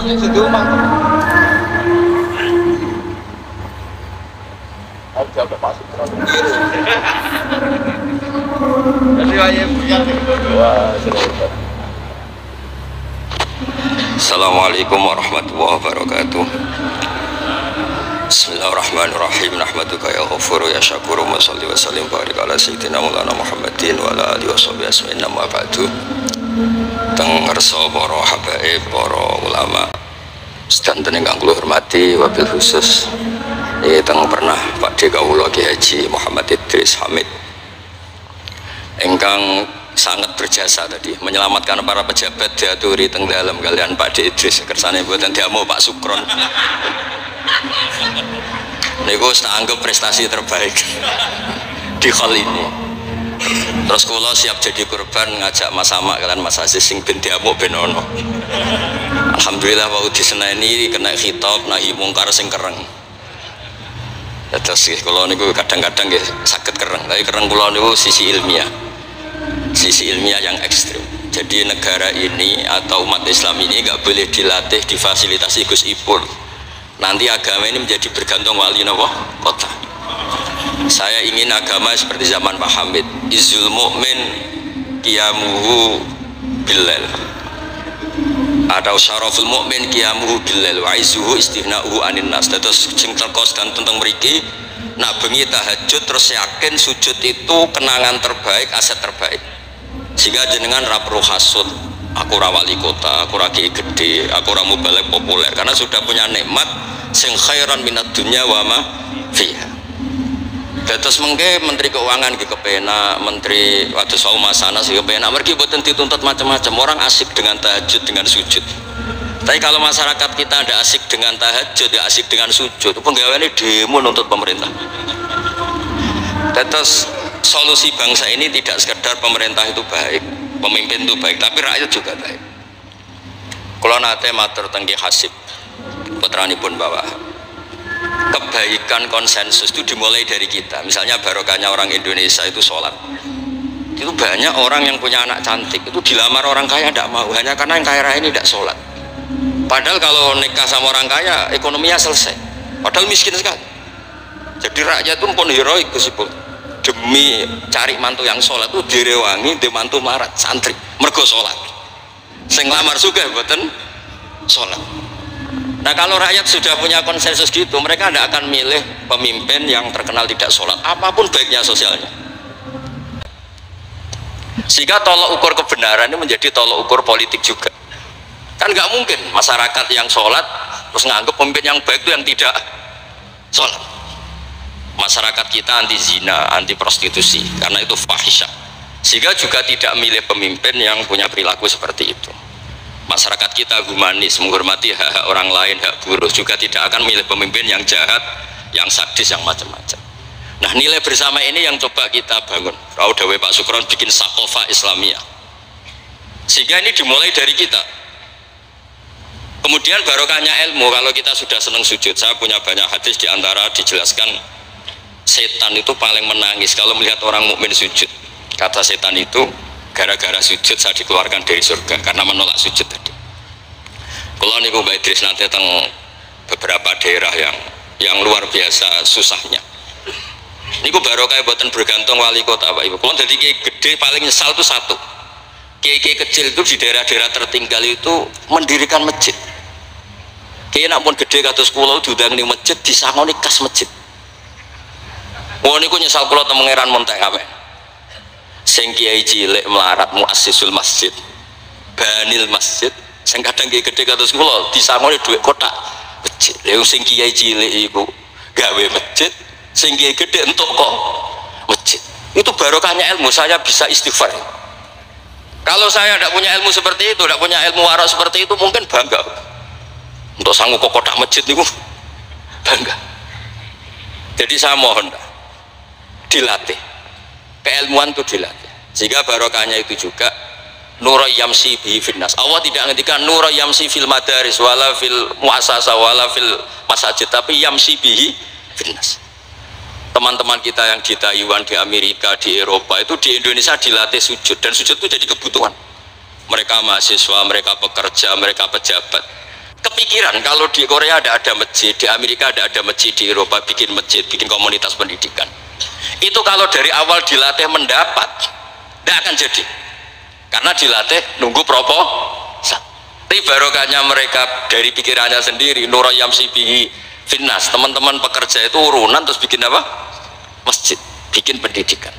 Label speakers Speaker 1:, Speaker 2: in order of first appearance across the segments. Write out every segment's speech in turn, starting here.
Speaker 1: Sudah rumah. Aku jauh udah masuk terus. Jadi ayam punya. Wah, sudah.
Speaker 2: Assalamualaikum warahmatullahi wabarakatuh. Bismillahirrahmanirrahim. Nahmaduka ya ghafuru ya syakuru wa salli wa sallim barik ala sayyidina maulana Muhammadin wa ala alihi wa sahbihi asma'in nama ba'du. Teng ngerso para habaib, para ulama sedanten ingkang kula hormati, wabil khusus teng pernah Pakde kawula Ki Haji Muhammad Idris Hamid ingkang sangat berjasa tadi menyelamatkan para pejabat diaturi teng dalam kalian Pakde Idris kersane mboten diamu Pak Sukron niku tak anggap prestasi terbaik di hal ini. Terus kula siap jadi korban ngajak Mas Sama kalian Mas Aziz sing ben diamuk ben ono. Alhamdulillah wau diseneni kena khitab nahi mungkar sing kereng. Terus kula niku kadang-kadang nggih saged kereng, tapi kereng kula niku sisi ilmiah. Sisi ilmiah yang ekstrim. Jadi negara ini atau umat Islam ini nggak boleh dilatih difasilitasi Gus Ipul. Nanti agama ini menjadi bergantung wali napa kota. Saya ingin agama seperti zaman Pak Hamid, izul mu'min qiyamuhu billail, atau syaraful mu'min qiyamuhu billail wa izuhu istighna'uhu anin nas. Terus sing terkos dan tentang mriki nak bengi tahajud terus yakin sujud itu kenangan terbaik, aset terbaik. Sehingga jenengan ra perlu hasud, aku ra wali kota, aku ra kiai gede, aku ra mubalek populer, karena sudah punya nikmat sing khairan minad dunya wa ma fiha. Terus mengke Menteri Keuangan gitu kepenak, Menteri Waduh Saumasana sih kepenak, mereka buatan dituntut macam-macam. Orang asik dengan tahajud, dengan sujud. Tapi kalau masyarakat kita ada asik dengan tahajud, ya asik dengan sujud, penggawaannya demo nuntut pemerintah. Terus solusi bangsa ini tidak sekedar pemerintah itu baik, pemimpin itu baik, tapi rakyat juga baik. Kalau nate matur tenggi hasib, putranipun bawah. Kebaikan konsensus itu dimulai dari kita. Misalnya barokahnya orang Indonesia itu sholat. Itu banyak orang yang punya anak cantik itu dilamar orang kaya tidak mau, hanya karena yang kaya raya ini tidak sholat. Padahal kalau nikah sama orang kaya ekonominya selesai. Padahal miskin sekali. Jadi rakyat itu pun heroik Gusipul. Demi cari mantu yang sholat itu direwangi di mantu marat santri mergo sholat. Sing lamar juga mboten sholat. Nah kalau rakyat sudah punya konsensus gitu, mereka tidak akan milih pemimpin yang terkenal tidak sholat, apapun baiknya sosialnya. Sehingga tolok ukur kebenaran ini menjadi tolok ukur politik juga. Kan nggak mungkin masyarakat yang sholat terus nganggap pemimpin yang baik itu yang tidak sholat. Masyarakat kita anti zina, anti prostitusi, karena itu fahisyah. Sehingga juga tidak milih pemimpin yang punya perilaku seperti itu. Masyarakat kita humanis, menghormati hak-hak orang lain, hak buruh, juga tidak akan milih pemimpin yang jahat, yang sadis, yang macam-macam. Nah nilai bersama ini yang coba kita bangun. Raudawe Pak Sukron bikin sakofa Islamiyah, sehingga ini dimulai dari kita. Kemudian barokahnya ilmu. Kalau kita sudah senang sujud, saya punya banyak hadis, diantara dijelaskan setan itu paling menangis kalau melihat orang mukmin sujud. Kata setan itu, gara-gara sujud saya dikeluarkan dari surga karena menolak sujud tadi. Kalau niku Mbak Idris nanti tentang beberapa daerah yang luar biasa susahnya. Niku barokah buatan bergantung wali kota Pak Ibu. Kalau jadi kiai gede paling nyesal itu satu. Kiai kecil itu di daerah-daerah tertinggal itu mendirikan masjid. Kiai nak pun gede kados kula diundang ning masjid disangoni kas masjid. Wong niku nyesal kula teng Pangeran Montek amen. Sing kiai cilik melarat muassisul masjid banil masjid sing kadang kiai gede kados kula disangoni dhuwit kotak masjid. Lha sing kiai cilik iku gawe masjid, sing kiai gede entuk kok masjid. Itu barokahnya ilmu. Saya bisa istighfar. Kalau saya tidak punya ilmu seperti itu, tidak punya ilmu warak seperti itu, mungkin bangga untuk sanggup kok kotak masjid niku bangga. Jadi saya mohon dilatih, keilmuan itu dilatih, sehingga barokahnya itu juga nura yamsi bihi finnas. Allah tidak ngendikan nura yamsi fil madaris wala fil muasasa wala fil masajid, tapi yamsi bihi finnas. Teman-teman kita yang di Taiwan, di Amerika, di Eropa itu di Indonesia dilatih sujud, dan sujud itu jadi kebutuhan mereka mahasiswa, mereka pekerja, mereka pejabat. kepikiran kalau di Korea ada masjid, di Amerika ada masjid, di Eropa bikin masjid, bikin komunitas pendidikan. Itu kalau dari awal dilatih mendapat, tidak akan jadi. Karena dilatih nunggu proposal. Tapi barokahnya mereka dari pikirannya sendiri, Nura Yamsi bihi finnas, teman-teman pekerja itu urunan terus bikin apa? Masjid, bikin pendidikan.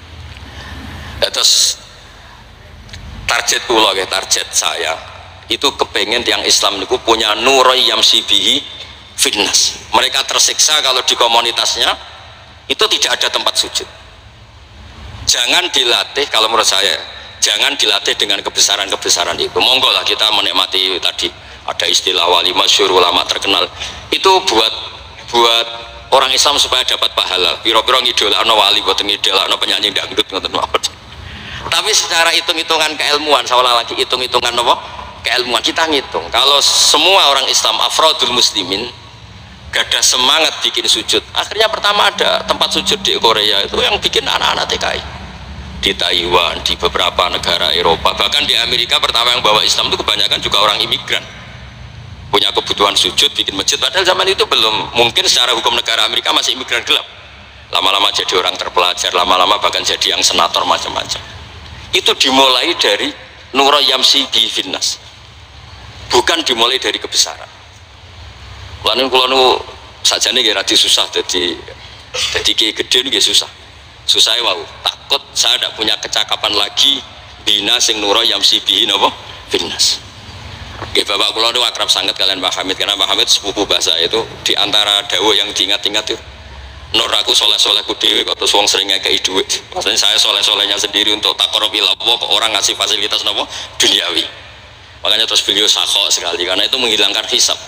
Speaker 2: Terus target kula, target saya itu kepengen tiang Islam niku punya Nurul Yamsi bihi finnas. Mereka tersiksa kalau di komunitasnya itu tidak ada tempat sujud. Jangan dilatih, kalau menurut saya jangan dilatih dengan kebesaran-kebesaran itu. Monggo lah kita menikmati tadi ada istilah wali masyhur, ulama terkenal itu buat orang Islam supaya dapat pahala. Piro-piro ngidolakno wali, boten ngidolakno penyanyi dangdut ngoten mawon. Tapi secara hitung-hitungan keilmuan, seolah lagi hitung-hitungan apa? Keilmuan kita ngitung. Kalau semua orang Islam afrodul muslimin gada semangat bikin sujud, akhirnya pertama ada tempat sujud di Korea itu yang bikin anak-anak TKI, di Taiwan, di beberapa negara Eropa, bahkan di Amerika pertama yang bawa Islam itu kebanyakan juga orang imigran, punya kebutuhan sujud bikin masjid. Padahal zaman itu belum mungkin secara hukum negara Amerika, masih imigran gelap. Lama-lama jadi orang terpelajar, lama-lama bahkan jadi yang senator macam-macam. Itu dimulai dari Nurul Yamsi bihi finnas, bukan dimulai dari kebesaran. Kulanu sajane nggih radi susah jadi kiai gede nggih susah. Susahnya wow, takut saya tidak punya kecakapan lagi bina sing Nurul Yamsi bihi napa finnas. Nggih bapak kula niku akrab sangat kalian Mbah Hamid, karena Mbah Hamid sepupu bahasa itu di antara dawuh yang diingat-ingat itu. Nur aku soleh-solehku dewe kok terus wong sering ngekei duit. Maksudnya saya soleh-solehnya sendiri untuk taqarrub ila Allah, kok orang ngasih fasilitas napa duniawi. Makanya terus beliau sakho sekali karena itu menghilangkan hisab.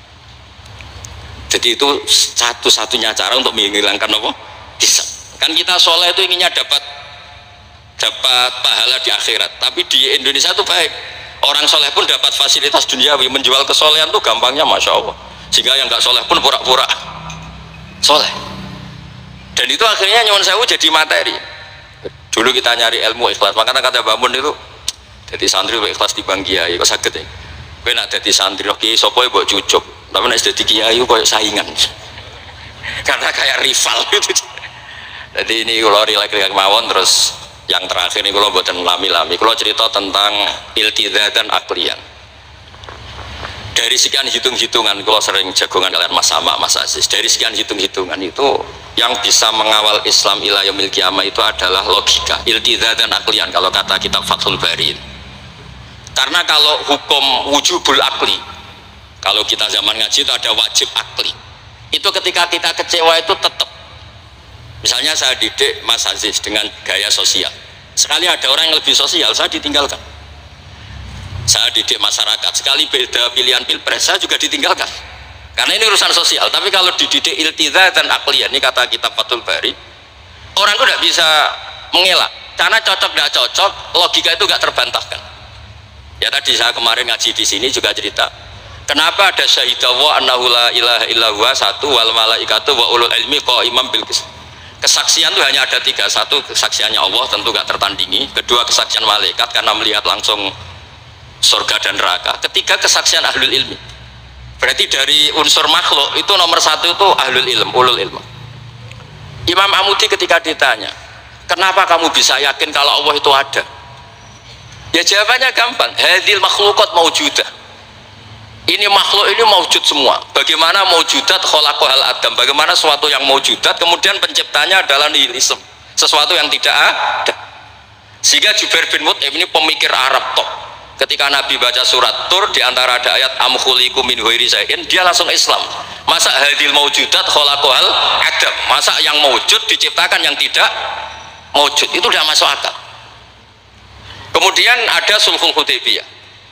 Speaker 2: Jadi itu satu-satunya cara untuk menghilangkan apa? Hisab. Kan kita soleh itu inginnya dapat pahala di akhirat, tapi di Indonesia itu baik. Orang soleh pun dapat fasilitas duniawi, menjual kesolehan tuh gampangnya masya Allah. Sehingga yang nggak soleh pun pura-pura soleh. Dan itu akhirnya nyuwun sewu jadi materi. Dulu kita nyari ilmu ikhlas, makanya kata Mbak Mun itu jadi santri ikhlas di bang kiai kok sakit ya. Kowe nak dadi santri kok kiai sapa mbok cucuk, tapi nek dadi kiai koyo saingan. Karena kayak rival gitu. Jadi ini kalau rilek-rilek mawon. Terus yang terakhir ini kalau mboten lami-lami, kalau cerita tentang iltidzat dan aklian. Dari sekian hitung-hitungan, kalau sering jagongan kalian Mas Sama, Mas Aziz, dari sekian hitung-hitungan itu yang bisa mengawal Islam ila yaumil qiyamah itu adalah logika, iltidzat dan aklian kalau kata kitab Fathul Bari. Karena kalau hukum wujubul akli, kalau kita zaman ngaji itu ada wajib akli. Itu ketika kita kecewa itu tetap. Misalnya saya didik Mas Aziz dengan gaya sosial. Sekali ada orang yang lebih sosial, saya ditinggalkan. Saya didik masyarakat, sekali beda pilihan pilpres saya juga ditinggalkan karena ini urusan sosial. Tapi kalau dididik iltidzat dan akliyah, ini kata kitab Fathul Bari, orang itu tidak bisa mengelak karena cocok tidak cocok, logika itu tidak terbantahkan. Ya tadi saya kemarin ngaji di sini juga cerita kenapa ada syahidallah annahu la ilaha illa huwa, satu, wal malaikatu wa ulul ilmi qaimam bil qist. Kesaksian itu hanya ada tiga. Satu, kesaksiannya Allah tentu gak tertandingi. Kedua, kesaksian malaikat karena melihat langsung surga dan neraka. Ketiga, kesaksian ahlul ilmi. Berarti dari unsur makhluk itu nomor satu itu ahlul ilm, ulul ilm. Imam Amudi ketika ditanya, kenapa kamu bisa yakin kalau Allah itu ada? Ya jawabannya gampang, hadhil makhluqat maujudah. Ini makhluk ini maujud semua. Bagaimana maujudat khalaqahal adam? Bagaimana sesuatu yang maujudat kemudian penciptanya adalah nihilisme, sesuatu yang tidak ada. Sehingga Jubair bin Mut'im ini pemikir Arab top. Ketika Nabi baca surat Tur, di antara ada ayat am khuliqu min ghairi syai'in, dia langsung Islam. Masa hadil maujudat khalaqahal adam? Masa yang maujud diciptakan yang tidak maujud? Itu tidak masuk akal. Kemudian ada Sulhul Hudaybiyah.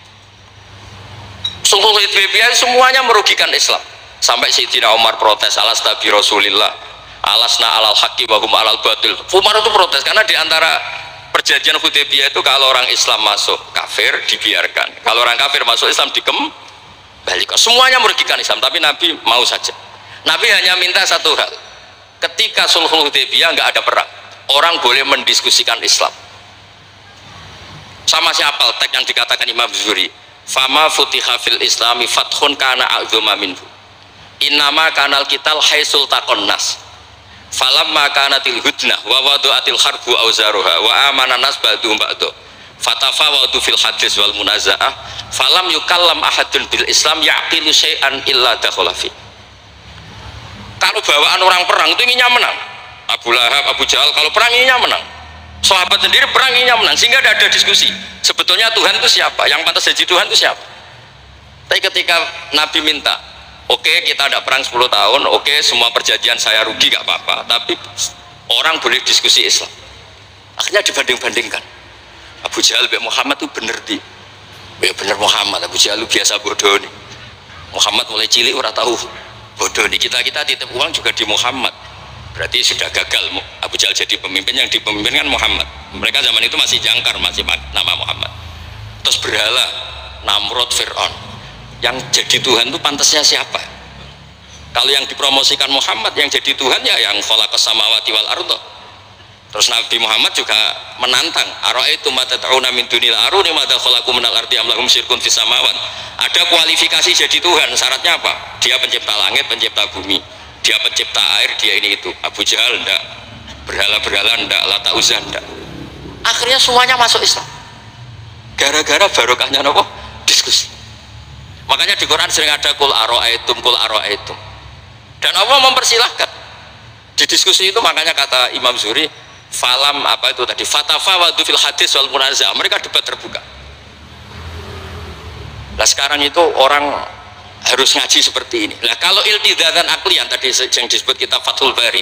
Speaker 2: Sulhul Hudaybiyah semuanya merugikan Islam. Sampai Sayyidina Umar protes, alasna bi Rasulillah, alasna alal haqqi wa hum alal batil. Umar itu protes karena di antara perjanjian Hudaybiyah itu kalau orang Islam masuk kafir dibiarkan, kalau orang kafir masuk Islam dikembalikan. Semuanya merugikan Islam, tapi Nabi mau saja. Nabi hanya minta satu hal, ketika Sulhul Hudaybiyah nggak ada perang, orang boleh mendiskusikan Islam. Sama siapa teks yang dikatakan Imam Zuhri, fama futiha fil islami fathun kana a'dzuma minhu innama kanal kital haisul taqon nas falamma kanatil hudnah wa wadu'atil harbu auzaruha wa amana nas ba'du ba'du fatafawadu fil hadis wal munaza'ah falam yukallam ahadun bil islam yaqilu syai'an illa dakhala fi. Kalau bawaan orang perang itu inginnya menang, Abu Lahab, Abu Jahal kalau perang inginnya menang, sahabat sendiri perang inginnya menang, sehingga tidak ada diskusi sebetulnya Tuhan itu siapa, yang pantas jadi Tuhan itu siapa. Tapi ketika Nabi minta, oke, kita ada perang 10 tahun, oke, semua perjanjian saya rugi gak apa-apa, tapi orang boleh diskusi Islam. Akhirnya dibanding-bandingkan, Abu Jahal bin Muhammad itu bener di, ya bener Muhammad, Abu Jahal biasa bodoh nih, Muhammad mulai cilik ora tahu bodoh nih, kita titip uang juga di Muhammad, berarti sudah gagal Abu Jahal jadi pemimpin, yang dipemimpinkan Muhammad. Mereka zaman itu masih jangkar, masih nama Muhammad. Terus berhala Namrud, Fir'aun, yang jadi Tuhan itu pantasnya siapa? Kalau yang dipromosikan Muhammad, yang jadi Tuhan ya yang khalaqas samawati wal ardh. Terus Nabi Muhammad juga menantang, ara'aitum ma tad'una min dunil aruni ma khalaqu minal ardi am lahum syirkun fis samawat. Ada kualifikasi jadi Tuhan, syaratnya apa? Dia pencipta langit, pencipta bumi, dia pencipta air, dia ini itu. Abu Jahal enggak, berhala-berhala enggak, Lata Uzza enggak. Akhirnya semuanya masuk Islam gara-gara barokahnya apa? Diskusi. Makanya di Quran sering ada kul ara'aitum, dan Allah mempersilahkan di diskusi itu. Makanya kata Imam Zuhri, falam apa itu tadi, fatafawadu fil hadis wal munaza'ah, mereka debat terbuka. Nah sekarang itu orang harus ngaji seperti ini. Nah kalau iltidatan aklian tadi yang disebut kitab Fathul Bari,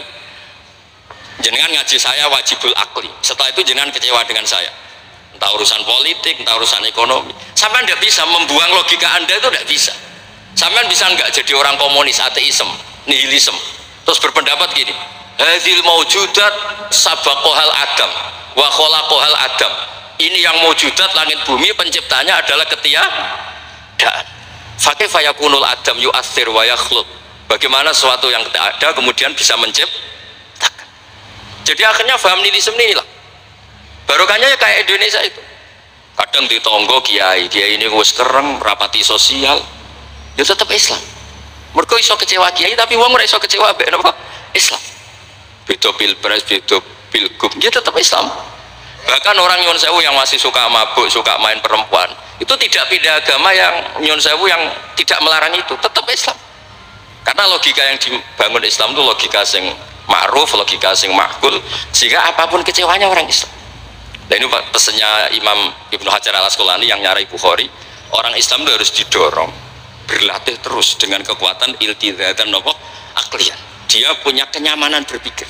Speaker 2: jenengan ngaji saya wajibul akli, setelah itu jenengan kecewa dengan saya, entah urusan politik, entah urusan ekonomi, sampai tidak bisa membuang logika anda, itu tidak bisa. Sampai bisa nggak jadi orang komunis, ateisme, nihilisme, terus berpendapat gini, hadil maujudat sabaqohal adam wa kholaqohal adam, ini yang maujudat langit bumi penciptanya adalah ketiadaan. Fakih fayakunul adam yu'athir wa yakhluq, bagaimana sesuatu yang tidak ada kemudian bisa menciptakan. Jadi akhirnya paham nihilisme inilah barokahnya ya kayak Indonesia itu. Kadang di tonggo kiai ini wis kereng rapati sosial, ya tetap Islam. Mereka iso kecewa kiai tapi wong ora iso kecewa mbek napa Islam. Beda pilpres, beda pilgub, dia tetap Islam. Bahkan orang nyuwun sewu yang masih suka mabuk, suka main perempuan, itu tidak pindah agama, yang nyuwun sewu yang tidak melarang itu tetap Islam. Karena logika yang dibangun Islam itu logika sing ma'ruf, logika sing makul, sehingga apapun kecewanya orang Islam. Dan ini pesannya Imam Ibnu Hajar al Asqalani yang nyarai Bukhari, orang Islam itu harus didorong berlatih terus dengan kekuatan iltidatan aklian. Dia punya kenyamanan berpikir,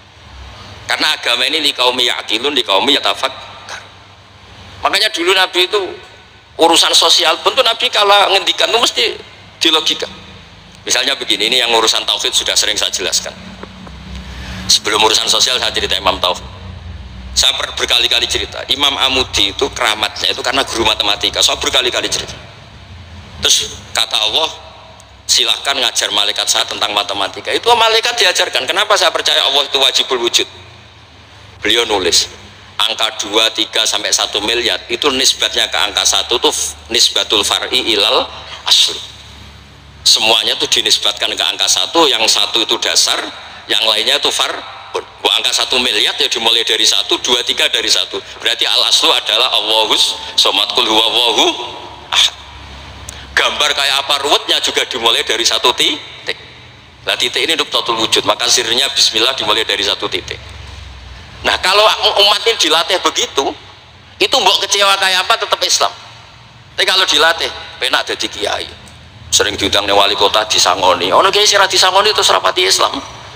Speaker 2: karena agama ini di kaum ya'qilun, di kaum yatafakkar. Makanya dulu Nabi itu urusan sosial pun tuh Nabi kalau ngendikan itu mesti di logika. Misalnya begini, ini yang urusan tauhid sudah sering saya jelaskan. Sebelum urusan sosial saya cerita Imam Tauhid. Saya berkali-kali cerita Imam Amudi itu keramatnya itu karena guru matematika. Saya berkali-kali cerita. Terus kata Allah, silahkan ngajar malaikat saya tentang matematika. Itu malaikat diajarkan. Kenapa saya percaya Allah itu wajibul wujud? Beliau nulis angka 2, 3 sampai 1 miliar itu nisbatnya ke angka 1 itu nisbatul far'i ilal asli. Semuanya itu dinisbatkan ke angka 1, yang 1 itu dasar, yang lainnya itu far. Angka 1 miliar ya dimulai dari 1, 2, 3 dari 1. Berarti al aslu adalah Allahus somad kul huwallahu ahad. Gambar kayak apa ruwetnya juga dimulai dari 1 titik. Nah titik ini nuktatul wujud, maka sirnya bismillah dimulai dari 1 titik. Nah kalau umat ini dilatih begitu, itu mbok kecewa kayak apa tetap Islam. Tapi kalau dilatih penak jadi kiai, sering diundang wali kota disangoni, ono kiai sira disangoni terus rapati Islam.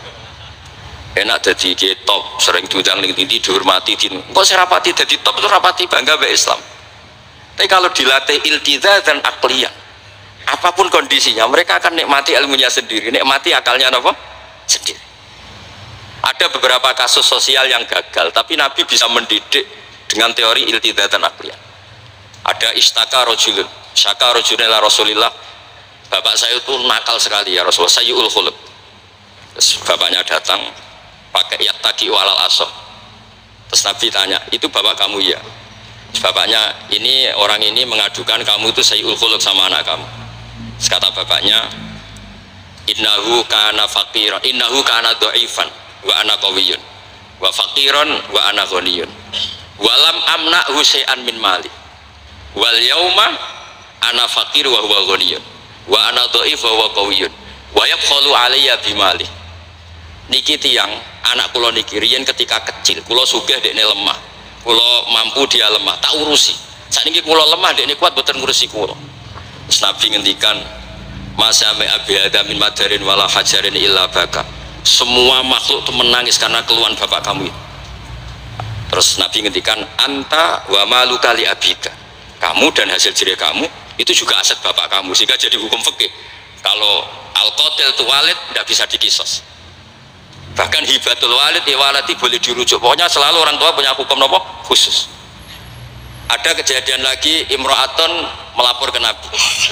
Speaker 2: Enak jadi kiai top, sering diundang ning tindi dihormati, kok serapati jadi top itu rapati bangga be Islam. Tapi kalau dilatih iltizam dan akliyah, apapun kondisinya mereka akan nikmati ilmunya sendiri, nikmati akalnya apa? Sendiri. Ada beberapa kasus sosial yang gagal, tapi Nabi bisa mendidik dengan teori iltizam dan akliyah. Ada istaka rojulun, syaka rojulun ila Rasulillah, bapak saya itu nakal sekali ya Rasulullah, sayyul khuluq. Terus bapaknya datang pakai yattaqi walal asoh. Terus Nabi tanya, itu bapak kamu ya? Bapaknya, ini orang ini mengadukan kamu itu sayyul khuluq sama anak kamu. Terus kata bapaknya, innahu kana faqiran, innahu kana dhaifan wa ana qawiyyun wa faqiran wa ana ghaniyun walam amna'hu syai'an min mali wal yauma ana faqir wa huwa ghaniyun wa ana dhaif wa huwa qawiyyun wa yabkhalu alayya bimali. Niki tiyang anak kula niki riyen ketika kecil kula sugih dekne lemah, kula mampu dia lemah, tak urusi. Sakniki kula lemah dekne kuat boten ngurusi kula. Terus Nabi ngendikan, masame abi adamin madarin wala hajarin illa baka. Semua makhluk itu menangis karena keluhan bapak kamu itu. Terus Nabi ngendikan, anta wa maluka li abika. Kamu dan hasil jerih kamu itu juga aset bapak kamu, sehingga jadi hukum fikih. Kalau al-qatil tu walid tidak bisa dikisos. Bahkan hibatul walid ya waladi boleh dirujuk. Pokoknya selalu orang tua punya hukum nopo khusus. Ada kejadian lagi, imro'aton melapor ke Nabi.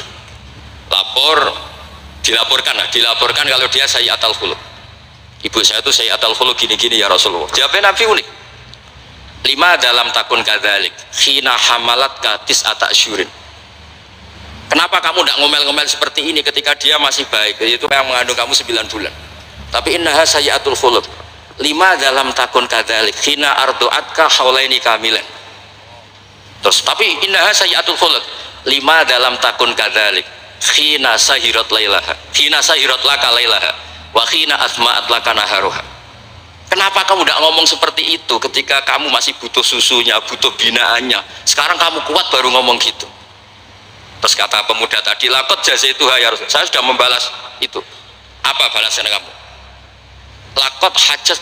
Speaker 2: Dilaporkan kalau dia sayyi'atul khuluq. Ibu saya itu sayyi'atul khuluq gini-gini ya Rasulullah. Jawabnya Nabi unik. 5 dalam takun kadzalik khina hamalat katis atasyurin. Kenapa kamu tidak ngomel-ngomel seperti ini ketika dia masih baik? Itu yang mengandung kamu 9 bulan. Tapi innaha sayyi'atul khuluq. 5 dalam takun kadzalik khina ardu'atka haulaini kamilan. Terus tapi innaha sayyi'atul khuluq. 5 dalam takun kadzalik khina sahirat lailaha khina sahirat laka lailaha wa khina asma'at laka naharuha. Kenapa kamu tidak ngomong seperti itu ketika kamu masih butuh susunya, butuh binaannya? Sekarang kamu kuat baru ngomong gitu. Terus kata pemuda tadi, lakot jazaituha ya Rasul, saya sudah membalas itu. Apa balasan kamu? Lakot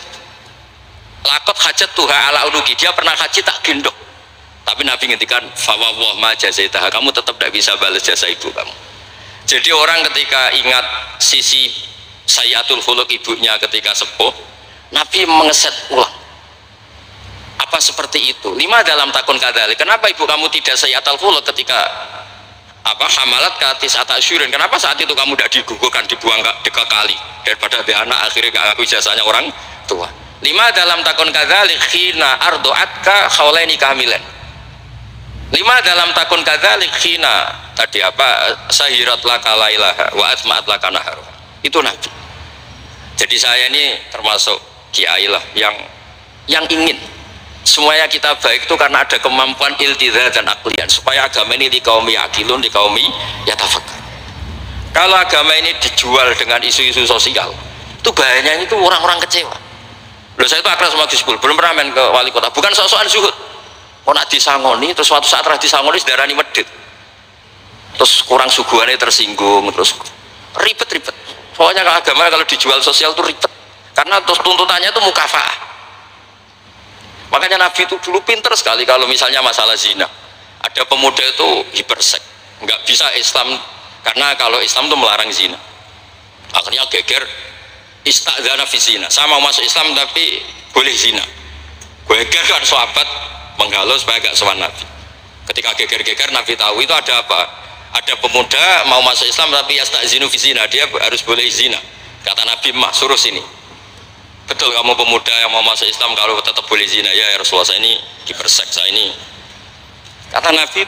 Speaker 2: hajat tuha ala unuki, dia pernah haji tak gendong. Tapi Nabi ngendikan fawwah ma jazaitaha, kamu tetap tidak bisa balas jasa ibu kamu. Jadi orang ketika ingat sisi sayyi'atul khuluq ibunya ketika sepuh, Nabi mengeset ulang. Apa seperti itu? 5 dalam takun kadzalik. Kenapa ibu kamu tidak sayyi'atul khuluq ketika hamalat katis atasyurin? Kenapa saat itu kamu tidak digugurkan, dibuang ke kali daripada di anak akhirnya gak aku jasanya orang tua? 5 dalam takun kadzalik khina ardu'atka haulaini kamilan. 5 dalam takun kadzalik khina tadi sahirat laka lailaha wa atma'at laka naharuha. Itu Nabi. Jadi saya ini termasuk kiai lah yang ingin semuanya kita baik itu karena ada kemampuan iltidha dan aklian, supaya agama ini dikaumi akilun, dikaumi yatafakkar. Kalau agama ini dijual dengan isu-isu sosial, itu bahayanya itu orang-orang kecewa. Loh, saya itu akrab sama Gus Pul, belum pernah main ke wali kota, bukan sok-sokan zuhud. Kok nak disangoni, terus suatu saat disangoni sedarani medit, terus kurang suguhannya tersinggung, terus ribet-ribet. Pokoknya kalau agama kalau dijual sosial itu ribet, karena terus tuntutannya itu mukafa'ah. Makanya Nabi itu dulu pinter sekali kalau misalnya masalah zina. Ada pemuda itu hipersek, nggak bisa Islam, karena kalau Islam itu melarang zina. Akhirnya geger, istadzana fi zina. Saya mau masuk Islam tapi boleh zina. Geger kan sahabat menghalau supaya gak sowan Nabi. Ketika geger-geger Nabi tahu itu ada apa? Ada pemuda mau masuk Islam tapi yastazinu fi zina, dia harus boleh zina. Kata Nabi, mah suruh sini. Betul kamu pemuda yang mau masuk Islam kalau tetap boleh zina? Ya Rasulullah, saya ini dipersek, saya ini. Kata Nabi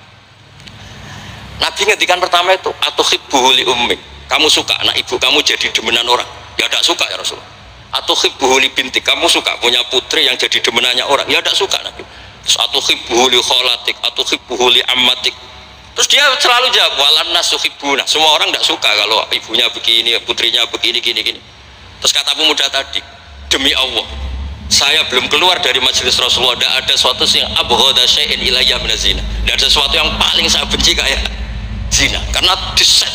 Speaker 2: ngendikan pertama itu atuhibbuhu li ummik, kamu suka anak ibu kamu jadi demenan orang? Ya tidak suka ya Rasulullah. Atuhibbuhu li bintik, kamu suka punya putri yang jadi demenannya orang? Ya tidak suka Nabi. Terus atuhibbuhu li kholatik, atuhibbuhu li ammatik. Terus dia selalu jawab walan nasuhibbuna, semua orang tidak suka kalau ibunya begini, putrinya begini, gini. Terus kata pemuda tadi, demi Allah saya belum keluar dari majelis Rasulullah, tidak ada sesuatu yang abghada syai'in ilayya min zina, tidak ada sesuatu yang paling saya benci kayak zina, karena diset.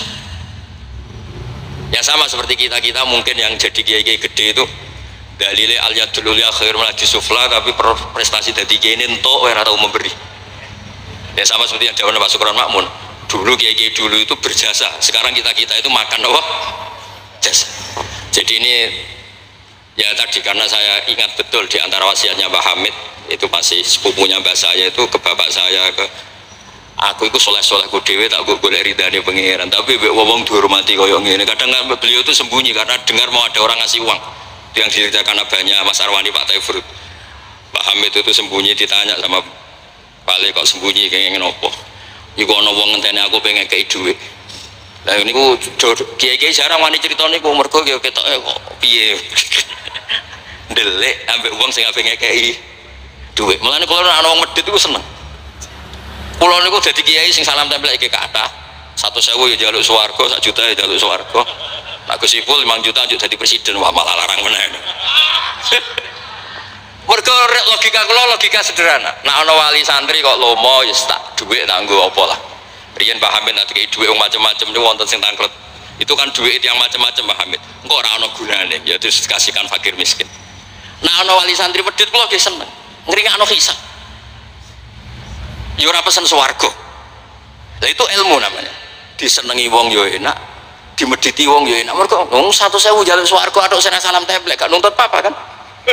Speaker 2: Ya sama seperti kita mungkin yang jadi kiai-kiai gede itu dalile al yadul ulya khairun min sufla, tapi prestasi dari kiai ini entok ora tahu memberi. Ya sama seperti yang jawab Pak Sukron Makmun, dulu kiai-kiai dulu itu berjasa, sekarang kita itu makan apa? Jasa. Jadi ini ya tadi karena saya ingat betul di antara wasiatnya Mbah Hamid itu masih sepupunya mbak saya itu ke bapak saya, ke aku itu soleh-soleh ku dewe tak golek ridane pengiran, tapi wong dihormati koyo ngene. Kadang beliau itu sembunyi karena dengar mau ada orang ngasih uang. Itu yang diceritakan abahnya Mas Arwani Pak Taifur. Mbah Hamid itu sembunyi, ditanya sama Balik kok sembunyi kenging nopo. Iku ana wong ngenteni aku pengen kei dhuwit. Lah niku kiai-kiai jarang wani crita niku mergo ya ketoke kok piye. Ndelik ambek wong sing ape ngekei dhuwit. Mulane kula ana wong medhit iku seneng. Kula niku dadi kiai sing salam tempel iki kathah. 100.000 ya njaluk swarga, 1 juta ya njaluk swarga. Nek Gus Ipul 5 juta njuk dadi presiden, wah malah larang meneh. Mergo logika kula logika sederhana. Nek ana wali santri kok lomo ya tak dhuwit tak nggo apa lah. Riyen Pak Hamid nek dikei dhuwit macam-macam niku wonten sing tangklet. Itu kan dhuwit yang macam-macam Pak Hamid. Engko ora ana gunane, ya terus dikasihkan fakir miskin. Nek ana wali santri medhit kula nggih seneng. Ngringakno hisab. Ya ora pesen swarga. Lah itu ilmu namanya. Disenengi wong ya enak, dimedhiti wong ya enak. Mergo wong 100.000 njaluk swarga atok sena salam templek gak nuntut apa-apa kan.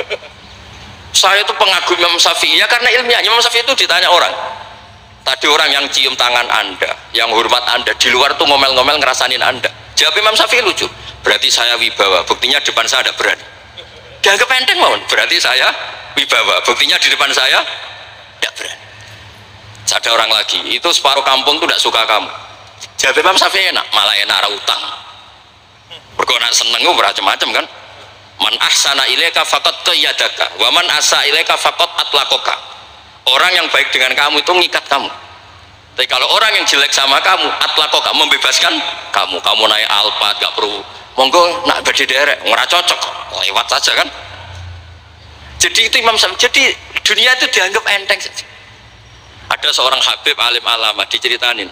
Speaker 2: Saya itu pengagum Imam Syafi'i ya karena ilmiah. Imam Syafi'i itu ditanya orang. Tadi orang yang cium tangan Anda, yang hormat Anda, di luar tuh ngomel-ngomel ngerasanin Anda. Jawab Imam Syafi'i lucu. Berarti saya wibawa, buktinya depan saya ada berani. Dianggap enteng mohon. Berarti saya wibawa, buktinya di depan saya tidak berani. Ada orang lagi, itu separuh kampung tuh tidak suka kamu. Jawab Imam Syafi'i enak, malah enak utang. Berkonak seneng gue macam-macam kan. Man ahsana ilaika faqad qayyadaka wa man asa ilaika faqad atlaqaka. Orang yang baik dengan kamu itu ngikat kamu. Tapi kalau orang yang jelek sama kamu, atlaqaka, membebaskan kamu. Kamu naik Alphard gak perlu monggo nak badhe derek, ora cocok. Lewat saja kan. Jadi itu Imam Syafi'i. Jadi dunia itu dianggap enteng saja. Ada seorang Habib alim alama diceritain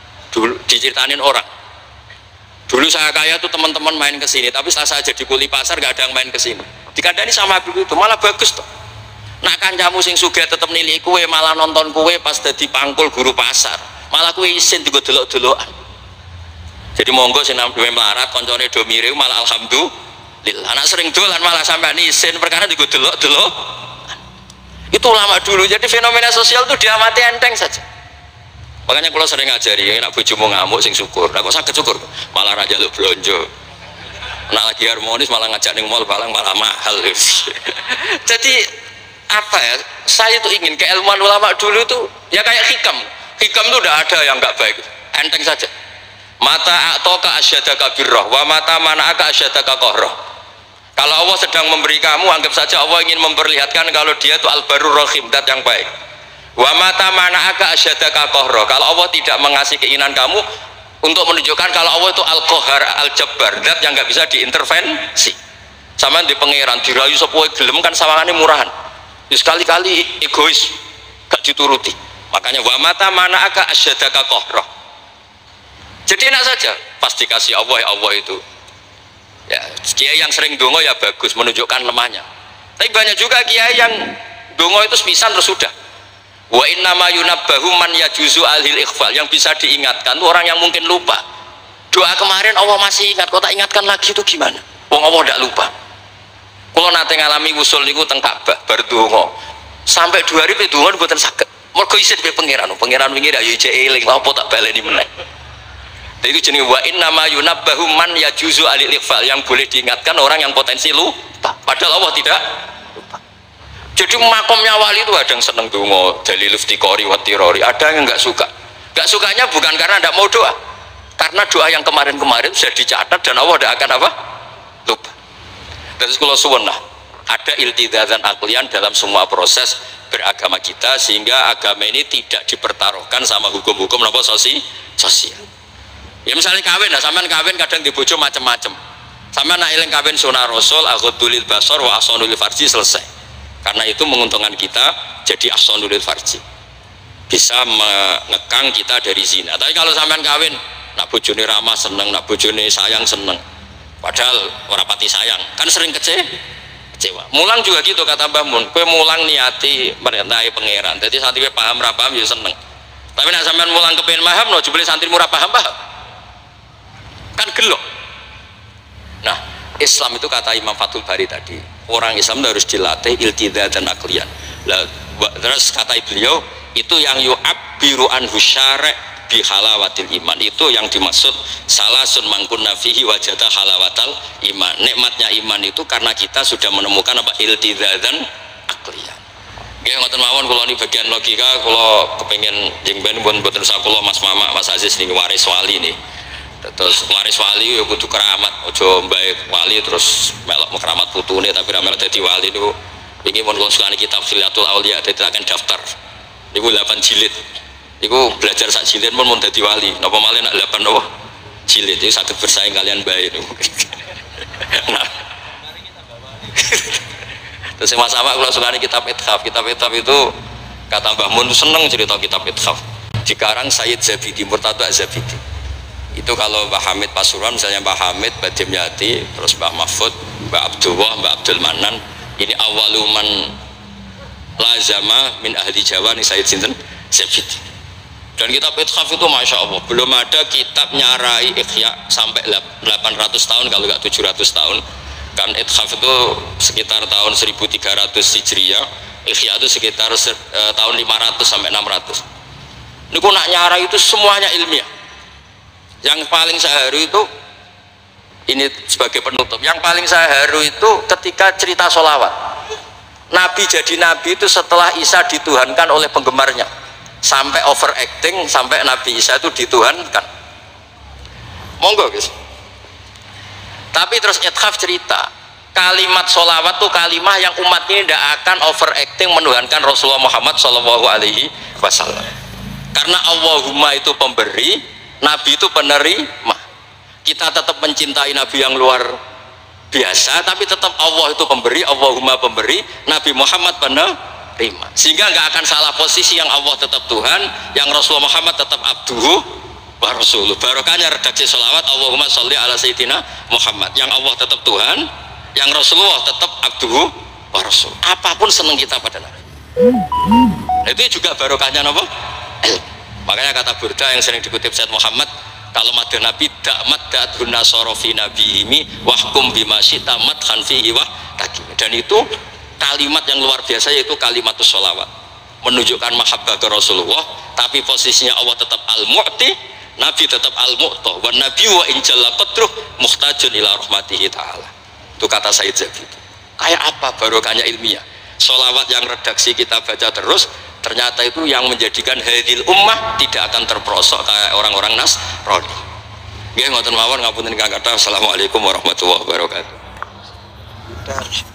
Speaker 2: orang. Dulu saya kaya tuh teman-teman main ke sini, tapi setelah saya jadi kuli pasar gak ada yang main ke sini. Dikandani sama Habib itu malah bagus tuh. Nak kancamu sing sugih tetep nilai kue, malah nonton kue pas dadi pangkul guru pasar. Malah kue isin juga delok-delokan. Jadi monggo sing nampi melarat koncone do mirip malah alhamdulillah. Anak sering dolan malah sampean isin perkara digo delok-delok. Itu ulama dulu. Jadi fenomena sosial itu diamati enteng saja. Makanya kalau sering ngajari, ya, nak bojomu ngamuk sing syukur. Nah, kok sakit syukur? Malah raja lu belanja. Nak lagi harmonis malah ngajak ning mall balang malah mahal. Jadi apa ya? Saya tuh ingin keilmuan ulama dulu itu ya kayak hikam. Hikam itu udah ada yang nggak baik. Enteng saja. Mata a'toka asyadaka birroh, wa mata mana'aka asyadaka kohroh. Kalau Allah sedang memberi kamu, anggap saja Allah ingin memperlihatkan kalau dia itu al-barur rahim, dat yang baik. Wa mata mana'aka asyadaka kohroh. Kalau Allah tidak mengasih keinginan kamu untuk menunjukkan kalau Allah itu al-kohar, al-jabbar, dat yang nggak bisa diintervensi. Sama di pangeran dirayu sepuh gelem kan sawangannya murahan. Sekali-kali egois, gak dituruti. Makanya wa mata mana'aka asyadaka kohroh. Jadi enak saja, pasti kasih Allah ya Allah itu. Ya, kiai yang sering dongo ya bagus, menunjukkan lemahnya. Tapi banyak juga kiai yang dongo itu sepisan terus sudah. Wa innama yunabbahu man yajuzu alhil ikhfal, yang bisa diingatkan itu orang yang mungkin lupa. Doa kemarin Allah masih ingat, kok tak ingatkan lagi itu gimana? Wong Allah tidak lupa. Kalau nanti ngalami usul niku teng Ka'bah berdongo sampai 2 hari dongo mboten saged. Mergo isin be pangeran wingi ra yo ijek eling apa tak baleni meneh. Itu jenis wa innama yunabbahu man yajuzu alil ikhfal, yang boleh diingatkan orang yang potensi lupa, padahal Allah tidak lupa. Jadi makomnya wali itu ada yang seneng dongo dalil iftiqori wa tirori, ada yang nggak suka. Nggak sukanya bukan karena tidak mau doa, karena doa yang kemarin-kemarin sudah dicatat dan Allah tidak akan apa? Lupa. Terus kalau suwun lah, ada iltidatan aklian dalam semua proses beragama kita, sehingga agama ini tidak dipertaruhkan sama hukum-hukum apa sosial. Ya misalnya kawin, nah sampean kawin kadang dibojo macam-macam. Sampean nak eling kawin sunah Rasul, aghdulil basar wa ahsanul farji, selesai. Karena itu menguntungkan kita jadi ahsanul farji. Bisa mengekang kita dari zina. Tapi kalau sampean kawin, nak bojone ramah seneng, nak bojone sayang seneng. Padahal ora pati sayang, kan sering kecewa. Mulang juga gitu kata Mbah Mun, kowe mulang niati merintahi pangeran. Jadi santri paham ra paham ya seneng. Tapi nak sampean mulang kepengin paham no, jebule santri murah paham. Kan gelok. Nah, Islam itu kata Imam Fathul Bari tadi, orang Islam itu harus dilatih iltidah dan aklian. Terus kata beliau, itu yang yu'abbiru anhu syara' bi halawatil iman, itu yang dimaksud salasun mangkunna fihi wajada halawatal iman. Nikmatnya iman itu karena kita sudah menemukan apa? Iltidah dan aklian. Nggih ngoten mawon kula ni bagian logika kula kepengin jengben pun mboten sak kula Mas Mama Mas Aziz niki waris wali nih. Terus waris wali ya kudu keramat, aja mbae wali terus melok keramat putune tapi ra melok dadi wali niku. Iki mun kula sukani kitab Khilatul Auliya ditekan daftar. Niku 8 jilid. Niku belajar sak jilid mun dadi wali. Napa malih nak 8 napa jilid iki saged bersaing kalian mbae niku. Nah. Terus Mas Sama kalau sukani kitab Ithaf itu kata Mbah Mun seneng cerita kitab Ithaf dikarang Sayyid Zabidi, Murtada Zabidi. Itu kalau Mbah Hamid Pasuruan misalnya Mbah Hamid, Mbah Dimyati, terus Mbah Mahfud, Mbah Abdullah, Mbah Abdul Manan, ini awaluman lazama min ahli Jawa nih Sayyid Sinten Zabidi. Dan kitab Ithaf itu Masya Allah belum ada kitab nyarai Ikhya sampai 800 tahun kalau nggak 700 tahun. Kan Ithaf itu sekitar tahun 1300 Hijriah, Ikhya itu sekitar tahun 500 sampai 600. Niku nak nyara itu semuanya ilmiah. Yang paling saya haru itu ini sebagai penutup. Yang paling saya haru itu ketika cerita sholawat. Nabi jadi nabi itu setelah Isa dituhankan oleh penggemarnya, sampai overacting sampai Nabi Isa itu dituhankan. Monggo guys. Tapi terus Ithaf cerita kalimat sholawat tuh kalimah yang umat ini tidak akan overacting menuhankan Rasulullah Muhammad Shallallahu Alaihi Wasallam, karena Allahumma itu pemberi, Nabi itu penerima. Kita tetap mencintai Nabi yang luar biasa, tapi tetap Allah itu pemberi, Allahumma pemberi, Nabi Muhammad penerima, sehingga nggak akan salah posisi, yang Allah tetap Tuhan, yang Rasulullah Muhammad tetap abduhu wa rasuluh. Barokahnya redaksi sholawat Allahumma sholli ala sayyidina Muhammad, yang Allah tetap Tuhan, yang Rasulullah tetap abduhu wa rasul. Apapun seneng kita pada Nabi. Itu juga barokahnya apa? Makanya kata Burda yang sering dikutip Said Muhammad, kalau madha Nabi dakmat da'adhun nasara fi nabiyimi wahkum bima syi'ta madhan fihi wa takim. Dan itu kalimat yang luar biasa, yaitu kalimatus sholawat, menunjukkan mahabbah ke Rasulullah, tapi posisinya Allah tetap al-mu'ti, Nabi tetap al-mu'tah, wa nabi wa injalla qadruh muhtajun ila rahmatihi ta'ala. Itu kata Sayyid Zabidi. Kayak apa barokahnya ilmiah? Sholawat yang redaksi kita baca terus, ternyata itu yang menjadikan hadil ummah tidak akan terperosok kayak orang-orang Nasrani. Nggih ngoten mawon, ngapunten Kang Kathah. Assalamualaikum warahmatullahi wabarakatuh.